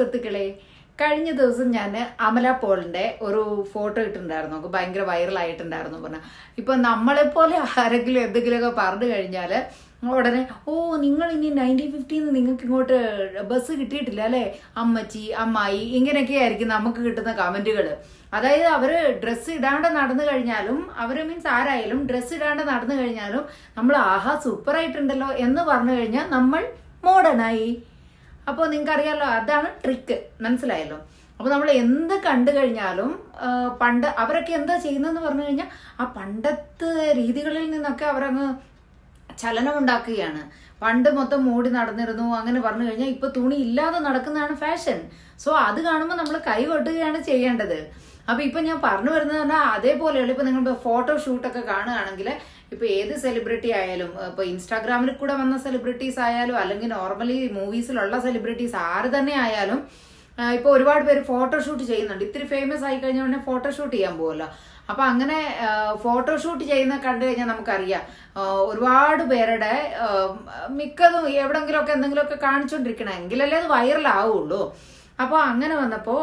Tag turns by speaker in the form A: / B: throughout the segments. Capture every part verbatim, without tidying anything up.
A: സുഹൃത്തുക്കളെ, കഴിഞ്ഞ ദിവസം ഞാൻ അമല പോളിന്റെ ഒരു ഫോട്ടോ ഇട്ടിട്ടുണ്ടായിരുന്നു. നമുക്ക് ഭയങ്കര വൈറലായിട്ടുണ്ടായിരുന്നു. പറഞ്ഞാൽ ഇപ്പൊ നമ്മളെപ്പോലെ ആരെങ്കിലും എന്തെങ്കിലുമൊക്കെ പറഞ്ഞു കഴിഞ്ഞാല് ഉടനെ ഓ നിങ്ങൾ ഇനി നയൻറ്റീൻ ഫിഫ്റ്റീന്ന് നിങ്ങൾക്ക് ഇങ്ങോട്ട് ബസ് കിട്ടിയിട്ടില്ല അല്ലെ അമ്മച്ചി അമ്മായി, ഇങ്ങനെയൊക്കെ ആയിരിക്കും നമുക്ക് കിട്ടുന്ന കമന്റുകൾ. അതായത് അവര് ഡ്രസ്സ് ഇടാണ്ട് നടന്നു കഴിഞ്ഞാലും, അവര് മീൻസ് ആരായാലും ഡ്രസ്സ് ഇടാണ്ട് നടന്നു കഴിഞ്ഞാലും നമ്മൾ ആഹാ സൂപ്പർ ആയിട്ടുണ്ടല്ലോ എന്ന് പറഞ്ഞു കഴിഞ്ഞാൽ നമ്മൾ മോഡേണായി. അപ്പോൾ നിങ്ങൾക്ക് അറിയാലോ, അതാണ് ട്രിക്ക്. മനസ്സിലായല്ലോ? അപ്പോൾ നമ്മൾ എന്ത് കണ്ടു കഴിഞ്ഞാലും പണ്ട് അവരൊക്കെ എന്താ ചെയ്യുന്നതെന്ന് പറഞ്ഞു കഴിഞ്ഞാൽ ആ പണ്ടത്തെ രീതികളിൽ നിന്നൊക്കെ അവരങ്ങ് ചലനം ഉണ്ടാക്കുകയാണ്. പണ്ട് മൊത്തം മൂടി നടന്നിരുന്നു അങ്ങനെ പറഞ്ഞു കഴിഞ്ഞാൽ ഇപ്പൊ തുണി ഇല്ലാതെ നടക്കുന്നതാണ് ഫാഷൻ. സോ അത് കാണുമ്പോൾ നമ്മൾ കൈ കൊട്ടുകയാണ് ചെയ്യേണ്ടത്. അപ്പൊ ഇപ്പൊ ഞാൻ പറഞ്ഞു വരുന്നത് പറഞ്ഞാൽ അതേപോലെയുള്ള ഇപ്പൊ നിങ്ങൾ ഫോട്ടോഷൂട്ടൊക്കെ കാണുകയാണെങ്കിൽ ഇപ്പൊ ഏത് സെലിബ്രിറ്റി ആയാലും, ഇപ്പൊ ഇൻസ്റ്റാഗ്രാമിൽ കൂടെ വന്ന സെലിബ്രിറ്റീസ് ആയാലും അല്ലെങ്കിൽ നോർമലി മൂവീസിലുള്ള സെലിബ്രിറ്റീസ് ആര് തന്നെ ആയാലും ഇപ്പൊ ഒരുപാട് പേര് ഫോട്ടോഷൂട്ട് ചെയ്യുന്നുണ്ട്. ഇത്തിരി ഫേമസ് ആയി കഴിഞ്ഞാൽ ഉടനെ ഫോട്ടോഷൂട്ട് ചെയ്യാൻ പോകുമല്ലോ. അപ്പൊ അങ്ങനെ ഫോട്ടോഷൂട്ട് ചെയ്യുന്ന കണ്ടു കഴിഞ്ഞാൽ നമുക്കറിയാം ഒരുപാട് പേരുടെ മിക്കതും എവിടെങ്കിലും ഒക്കെ എന്തെങ്കിലുമൊക്കെ കാണിച്ചോണ്ടിരിക്കണം, എങ്കിലല്ലേ അത് വൈറലാവുള്ളൂ. അപ്പൊ അങ്ങനെ വന്നപ്പോ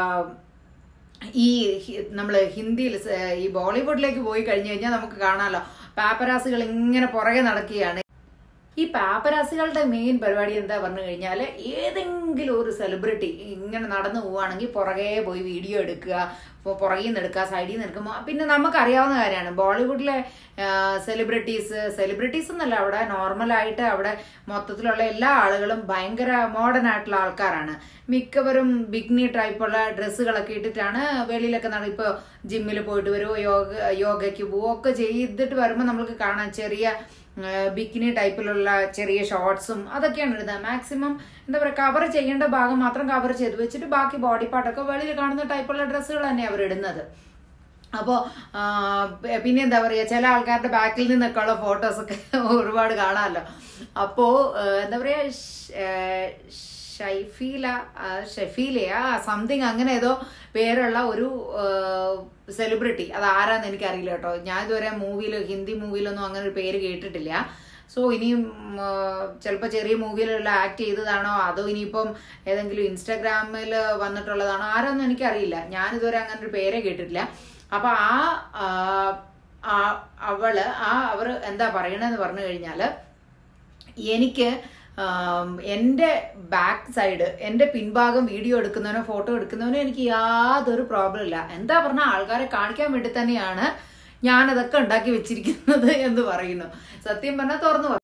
A: ഈ നമ്മള് ഹിന്ദിയിൽ ഈ ബോളിവുഡിലേക്ക് പോയി കഴിഞ്ഞു കഴിഞ്ഞാൽ നമുക്ക് കാണാമല്ലോ, പാപ്പരാസികൾ ഇങ്ങനെ പുറകെ നടക്കുകയാണ്. ഈ പാപ്പരാസികളുടെ മെയിൻ പരിപാടി എന്താ പറഞ്ഞു കഴിഞ്ഞാൽ ഏതെങ്കിലും ഒരു സെലിബ്രിറ്റി ഇങ്ങനെ നടന്നു പോവുകയാണെങ്കിൽ പുറകെ പോയി വീഡിയോ എടുക്കുക, ഇപ്പോൾ പുറകിൽ നിന്ന് എടുക്കുക, സൈഡിൽ നിന്ന് എടുക്കുമ്പോൾ. പിന്നെ നമുക്കറിയാവുന്ന കാര്യമാണ് ബോളിവുഡിലെ സെലിബ്രിറ്റീസ് സെലിബ്രിറ്റീസ് എന്നല്ല, അവിടെ നോർമലായിട്ട് അവിടെ മൊത്തത്തിലുള്ള എല്ലാ ആളുകളും ഭയങ്കര മോഡേൺ ആയിട്ടുള്ള ആൾക്കാരാണ്. മിക്കവരും ബിഗ്നി ടൈപ്പുള്ള ഡ്രസ്സുകളൊക്കെ ഇട്ടിട്ടാണ് വെളിയിലൊക്കെ നട ഇപ്പോൾ ജിമ്മിൽ പോയിട്ട് വരുമോ, യോഗ യോഗയ്ക്ക് പോവുകയോ ഒക്കെ ചെയ്തിട്ട് വരുമ്പോൾ നമ്മൾക്ക് കാണാം ചെറിയ ബിക്കിനി ടൈപ്പിലുള്ള ചെറിയ ഷോർട്സും അതൊക്കെയാണ് ഇടുന്നത്. മാക്സിമം എന്താ പറയുക, കവർ ചെയ്യേണ്ട ഭാഗം മാത്രം കവർ ചെയ്ത് വെച്ചിട്ട് ബാക്കി ബോഡി പാർട്ടൊക്കെ വെളിയിൽ കാണുന്ന ടൈപ്പുള്ള ഡ്രസ്സുകൾ തന്നെ അവർ ഇടുന്നത്. അപ്പോൾ പിന്നെ എന്താ പറയുക, ചില ആൾക്കാരുടെ ബാക്കിൽ നിന്നൊക്കെ ഉള്ള ഫോട്ടോസൊക്കെ ഒരുപാട് കാണാമല്ലോ. അപ്പോൾ എന്താ പറയുക, ഷൈഫീല ഷെഫീലയാ സംതിങ് അങ്ങനെ ഏതോ പേരുള്ള ഒരു സെലിബ്രിറ്റി, അത് ആരാന്ന് എനിക്കറിയില്ല കേട്ടോ. ഞാൻ ഇതുവരെ മൂവിയിൽ ഹിന്ദി മൂവിയിലൊന്നും അങ്ങനെ ഒരു പേര് കേട്ടിട്ടില്ല. സോ ഇനിയും ചിലപ്പോൾ ചെറിയ മൂവിയിലുള്ള ആക്ട് ചെയ്തതാണോ അതോ ഇനിയിപ്പം ഏതെങ്കിലും ഇൻസ്റ്റാഗ്രാമിൽ വന്നിട്ടുള്ളതാണോ ആരാന്നും എനിക്കറിയില്ല. ഞാനിതുവരെ അങ്ങനെ ഒരു പേരെ കേട്ടിട്ടില്ല. അപ്പൊ ആ അവള് ആ അവർ എന്താ പറയണെന്ന് പറഞ്ഞു കഴിഞ്ഞാല്, എനിക്ക് എൻ്റെ ബാക്ക് സൈഡ് എൻ്റെ പിൻഭാഗം വീഡിയോ എടുക്കുന്നവനോ ഫോട്ടോ എടുക്കുന്നവനോ എനിക്ക് യാതൊരു പ്രോബ്ലം ഇല്ല. എന്താ പറഞ്ഞാൽ ആൾക്കാരെ കാണിക്കാൻ വേണ്ടി തന്നെയാണ് ഞാനതൊക്കെ ഉണ്ടാക്കി വെച്ചിരിക്കുന്നത് എന്ന് പറയുന്നു. സത്യം പറഞ്ഞാൽ തുറന്നു പറഞ്ഞു.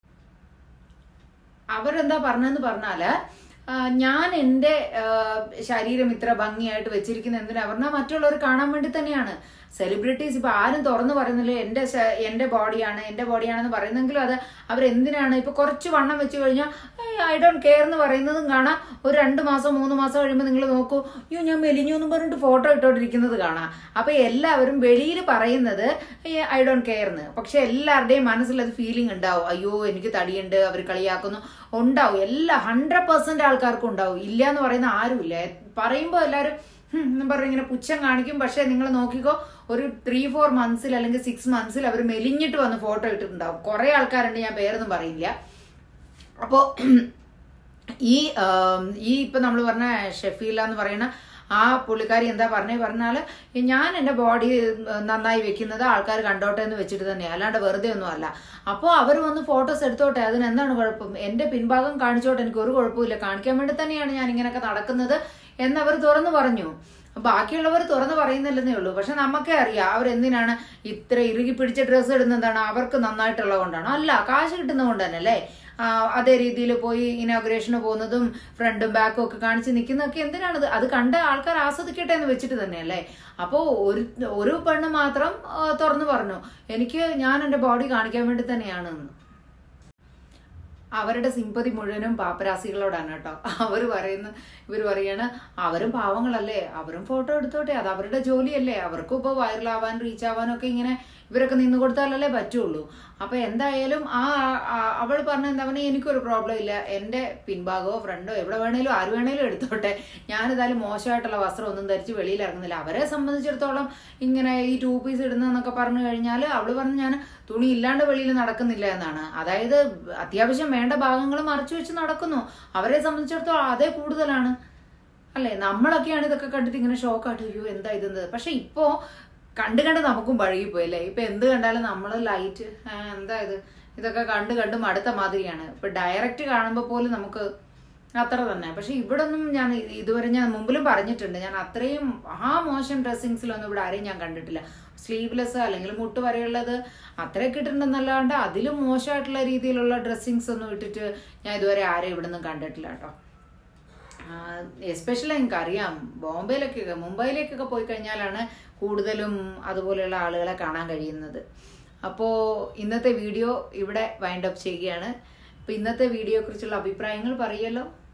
A: അവരെന്താ പറഞ്ഞതെന്ന് പറഞ്ഞാല്, ഞാൻ എൻ്റെ ശരീരം ഇത്ര ഭംഗിയായിട്ട് വെച്ചിരിക്കുന്ന എന്തിനാ പറഞ്ഞാൽ മറ്റുള്ളവർ കാണാൻ വേണ്ടി തന്നെയാണ്. സെലിബ്രിറ്റീസ് ഇപ്പൊ ആരും തുറന്നു പറയുന്നില്ല എന്റെ എന്റെ ബോഡിയാണ് എന്റെ ബോഡിയാണെന്ന് പറയുന്നെങ്കിലും അത് അവരെന്തിനാണ് ഇപ്പൊ കുറച്ച് വണ്ണം വെച്ച് കഴിഞ്ഞാൽ ഐ ഡോണ്ട് കെയർ എന്ന് പറയുന്നതും കാണാം. ഒരു രണ്ട് മാസം മൂന്ന് മാസം കഴിയുമ്പോൾ നിങ്ങൾ നോക്കൂ, അയ്യോ ഞാൻ മെലിഞ്ഞു എന്ന് പറഞ്ഞിട്ട് ഫോട്ടോ ഇട്ടോണ്ടിരിക്കുന്നത് കാണാം. അപ്പൊ എല്ലാവരും വെളിയിൽ പറയുന്നത് ഐ ഡോണ്ട് കെയർ എന്ന്, പക്ഷെ എല്ലാവരുടെയും മനസ്സിലത് ഫീലിംഗ് ഉണ്ടാവും, അയ്യോ എനിക്ക് തടിയുണ്ട്, അവർ കളിയാക്കുന്നു, ഉണ്ടാവും. എല്ലാ ഹൺഡ്രഡ് പെർസെന്റ് ആൾക്കാർക്കും ഉണ്ടാവും. ഇല്ല എന്ന് പറയുന്ന ആരുമില്ല. പറയുമ്പോൾ എല്ലാവരും എന്നും പറഞ്ഞ് ഇങ്ങനെ പുച്ഛം കാണിക്കും. പക്ഷെ നിങ്ങൾ നോക്കിക്കോ, ഒരു ത്രീ ഫോർ മന്ത്സിൽ അല്ലെങ്കിൽ സിക്സ് മന്ത്സിൽ അവർ മെലിഞ്ഞിട്ട് വന്ന് ഫോട്ടോ ഇട്ടിട്ടുണ്ടാവും. കുറെ ആൾക്കാരുണ്ട്, ഞാൻ പേരൊന്നും പറയില്ല. അപ്പോ ഈ ഈ ഇപ്പൊ നമ്മൾ പറഞ്ഞ ഷെഫീല എന്ന് പറയുന്ന ആ പുള്ളിക്കാരി എന്താ പറഞ്ഞേ പറഞ്ഞാല്, ഞാൻ എൻ്റെ ബോഡി നന്നായി വെക്കുന്നത് ആൾക്കാർ കണ്ടോട്ടെ എന്ന് വെച്ചിട്ട് തന്നെയാണ്, അല്ലാണ്ട് വെറുതെ ഒന്നും അല്ല. അപ്പോൾ അവർ വന്ന് ഫോട്ടോസ് എടുത്തോട്ടെ, അതിന് എന്താണ് കുഴപ്പം, എൻ്റെ പിൻഭാഗം കാണിച്ചോട്ടെ, എനിക്ക് ഒരു കുഴപ്പമില്ല, കാണിക്കാൻ വേണ്ടി തന്നെയാണ് ഞാൻ ഇങ്ങനെയൊക്കെ നടക്കുന്നത് എന്നവർ തുറന്നു പറഞ്ഞു. ബാക്കിയുള്ളവർ തുറന്നു പറയുന്നില്ലെന്നേ ഉള്ളൂ. പക്ഷെ നമുക്കേ അറിയാം അവരെന്തിനാണ് ഇത്ര ഇറുകി പിടിച്ച ഡ്രസ്സ് ഇടുന്നത്. എന്താണ്, അവർക്ക് നന്നായിട്ടുള്ളത് കൊണ്ടാണോ? അല്ല, കാശ് കിട്ടുന്നത് കൊണ്ട് തന്നെ അല്ലേ. അതേ രീതിയിൽ പോയി ഇനോഗ്രേഷന് പോകുന്നതും ഫ്രണ്ടും ബാക്കും ഒക്കെ കാണിച്ച് നിൽക്കുന്നതൊക്കെ എന്തിനാണത്? അത് കണ്ട് ആൾക്കാർ ആസ്വദിക്കട്ടെ എന്ന് വെച്ചിട്ട് തന്നെയല്ലേ. അപ്പോൾ ഒരു ഒരു പെണ്ണ് മാത്രം തുറന്നു പറഞ്ഞു, എനിക്ക് ഞാൻ എൻ്റെ ബോഡി കാണിക്കാൻ വേണ്ടി തന്നെയാണ് എന്ന്. അവരുടെ സിമ്പതി മുഴുവനും പാപ്പരാസികളോടാണ് കേട്ടോ. അവർ പറയുന്ന ഇവർ പറയാണ് അവരും പാവങ്ങളല്ലേ, അവരും ഫോട്ടോ എടുത്തോട്ടെ, അത് അവരുടെ ജോലിയല്ലേ, അവർക്കും ഇപ്പോൾ വൈറലാവാൻ റീച്ച് ആവാനും ഒക്കെ ഇങ്ങനെ ഇവരൊക്കെ നിന്ന് കൊടുത്താലല്ലേ പറ്റുള്ളൂ. അപ്പൊ എന്തായാലും ആ അവൾ പറഞ്ഞ എന്താ പറഞ്ഞാൽ, എനിക്കൊരു പ്രോബ്ലം ഇല്ല, എൻ്റെ പിൻഭാഗമോ ഫ്രണ്ടോ എവിടെ വേണേലും ആര് വേണേലും എടുത്തോട്ടെ, ഞാനിതായാലും മോശമായിട്ടുള്ള വസ്ത്രം ഒന്നും ധരിച്ച് വെളിയിൽ ഇറങ്ങുന്നില്ല. അവരെ സംബന്ധിച്ചിടത്തോളം ഇങ്ങനെ ഈ ടൂ പീസ് ഇടുന്നതെന്നൊക്കെ പറഞ്ഞു കഴിഞ്ഞാൽ അവള് പറഞ്ഞു ഞാൻ തുണി ഇല്ലാണ്ട് വെളിയിൽ നടക്കുന്നില്ല എന്നാണ്. അതായത് അത്യാവശ്യം വേണ്ട ഭാഗങ്ങൾ മറച്ചു വെച്ച് നടക്കുന്നു. അവരെ സംബന്ധിച്ചിടത്തോളം അതേ കൂടുതലാണ്. അല്ലേ? നമ്മളൊക്കെയാണ് ഇതൊക്കെ കണ്ടിട്ട് ഇങ്ങനെ ഷോക്കായിട്ട് അയ്യോ എന്താ ഇതെന്ത്. പക്ഷെ ഇപ്പോ കണ്ട് കണ്ട് നമുക്കും പഴകിപ്പോയി അല്ലേ? ഇപ്പൊ എന്ത് കണ്ടാലും നമ്മൾ ലൈറ്റ് എന്താ ഇത് ഇതൊക്കെ കണ്ട് കണ്ട് മടുത്ത മാതിരിയാണ്. ഇപ്പൊ ഡയറക്റ്റ് കാണുമ്പോൾ പോലും നമുക്ക് അത്ര തന്നെ. പക്ഷെ ഇവിടെ ഒന്നും ഞാൻ ഇതുവരെ ഞാൻ മുമ്പിലും പറഞ്ഞിട്ടുണ്ട്, ഞാൻ അത്രയും ആ മോശം ഡ്രസ്സിങ്സിലൊന്നും ഇവിടെ ആരെയും ഞാൻ കണ്ടിട്ടില്ല. സ്ലീവ്ലെസ് അല്ലെങ്കിൽ മുട്ട് വരെയുള്ളത് അത്രയൊക്കെ ഇട്ടിട്ടുണ്ടെന്നല്ലാണ്ട് അതിലും മോശമായിട്ടുള്ള രീതിയിലുള്ള ഡ്രസ്സിങ്സ് ഒന്നും ഇട്ടിട്ട് ഞാൻ ഇതുവരെ ആരെയും ഇവിടെ നിന്നും കണ്ടിട്ടില്ല കേട്ടോ. എസ്പെഷ്യലി എനിക്കറിയാം ബോംബെയിലൊക്കെ മുംബൈയിലേക്കൊക്കെ പോയി കഴിഞ്ഞാലാണ് കൂടുതലും അതുപോലെയുള്ള ആളുകളെ കാണാൻ കഴിയുന്നത്. അപ്പോൾ ഇന്നത്തെ വീഡിയോ ഇവിടെ വൈൻഡ് അപ്പ് ചെയ്യുകയാണ്. അപ്പോൾ ഇന്നത്തെ വീഡിയോയെ കുറിച്ചുള്ള അഭിപ്രായങ്ങൾ പറയുമല്ലോ.